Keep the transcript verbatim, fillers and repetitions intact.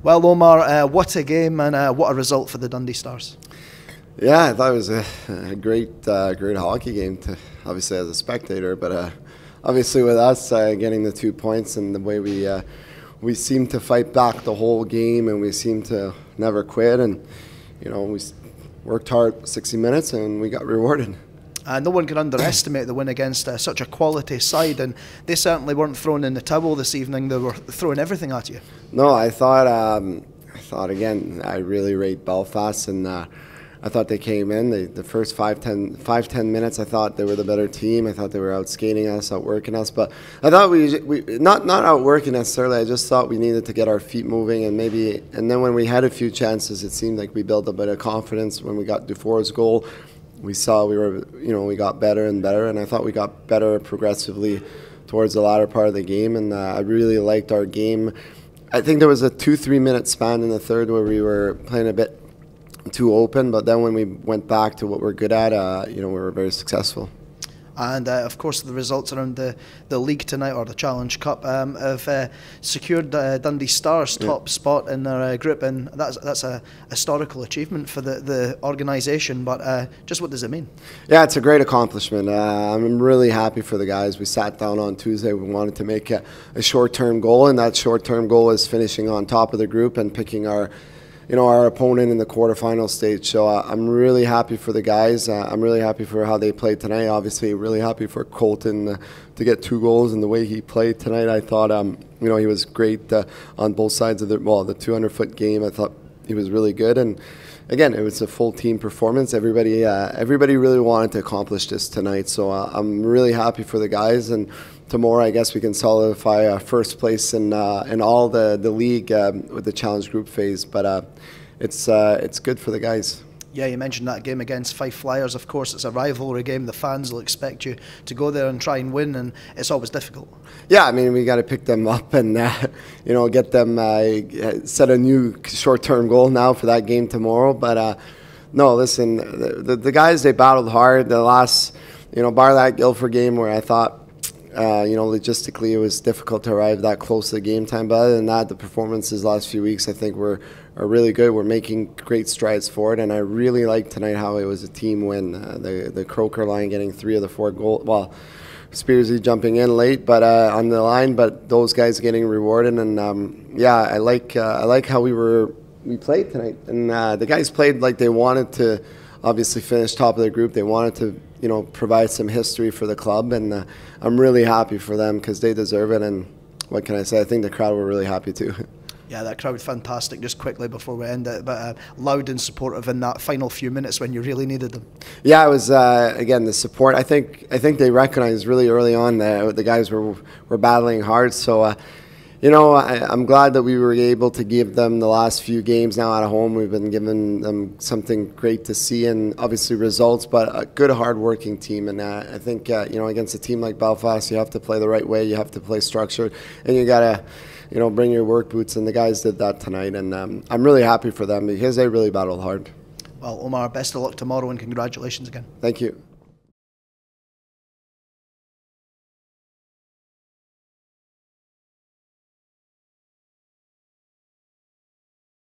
Well, Omar, uh, what a game and uh, what a result for the Dundee Stars. Yeah, I thought it was a, a great, uh, great hockey game. To obviously as a spectator, but uh, obviously with us uh, getting the two points and the way we uh, we seemed to fight back the whole game, and we seemed to never quit, and you know we worked hard sixty minutes and we got rewarded. Uh, no one can underestimate the win against uh, such a quality side, and they certainly weren't throwing in the towel this evening. They were throwing everything at you. No, I thought, um, I thought again, I really rate Belfast, and uh, I thought they came in. They, the first five, ten, five, ten minutes, I thought they were the better team. I thought they were outskating us, outworking us. But I thought we, we not not outworking necessarily. I just thought we needed to get our feet moving, and maybe, and then when we had a few chances, it seemed like we built a bit of confidence. When we got Dufour's goal, we saw we were, you know, we got better and better, and I thought we got better progressively towards the latter part of the game, and uh, I really liked our game. I think there was a two, three minute span in the third where we were playing a bit too open, but then when we went back to what we're good at, uh, you know, we were very successful. And uh, of course, the results around the, the league tonight, or the Challenge Cup, um, have uh, secured uh, Dundee Stars' top yeah. spot in their uh, group, and that's that's a historical achievement for the, the organisation. But uh, just what does it mean? Yeah, it's a great accomplishment. Uh, I'm really happy for the guys. We sat down on Tuesday. We wanted to make a, a short-term goal, and that short-term goal is finishing on top of the group and picking our you know, our opponent in the quarterfinal stage. So uh, I'm really happy for the guys. Uh, I'm really happy for how they played tonight. Obviously, really happy for Colton uh, to get two goals and the way he played tonight. I thought, um, you know, he was great uh, on both sides of the well, the two hundred foot game. I thought he was really good. And again, it was a full team performance. Everybody, uh, everybody really wanted to accomplish this tonight. So uh, I'm really happy for the guys. And tomorrow, I guess we can solidify uh, first place in uh, in all the the league um, with the challenge group phase. But uh, it's uh, it's good for the guys. Yeah, you mentioned that game against Fife Flyers. Of course, it's a rivalry game. The fans will expect you to go there and try and win, and it's always difficult. Yeah, I mean, we got to pick them up and uh, you know get them uh, set a new short-term goal now for that game tomorrow. But uh, no, listen, the, the the guys, they battled hard. The last, you know, bar that Guildford game where I thought. Uh, you know, logistically, it was difficult to arrive that close to the game time. But other than that, the performances last few weeks, I think, were are really good. We're making great strides forward, and I really liked tonight how it was a team win. Uh, the the Croker line getting three of the four goals. Well, Spearsy jumping in late, but uh, on the line, but those guys getting rewarded. And um, yeah, I like uh, I like how we were we played tonight, and uh, the guys played like they wanted to. Obviously, finish top of their group. They wanted to, you know, provide some history for the club, and uh, I'm really happy for them because they deserve it. And what can I say? I think the crowd were really happy too. Yeah, that crowd fantastic. Just quickly before we end it, but uh, loud and supportive in that final few minutes when you really needed them. Yeah, it was uh, again the support. I think I think they recognized really early on that the guys were were battling hard. So. Uh, You know, I, I'm glad that we were able to give them the last few games now at home. We've been giving them something great to see, and obviously results, but a good, hard-working team. And uh, I think, uh, you know, against a team like Belfast, you have to play the right way. You have to play structured, and you got to, you know, bring your work boots. And the guys did that tonight, and um, I'm really happy for them because they really battled hard. Well, Omar, best of luck tomorrow, and congratulations again. Thank you.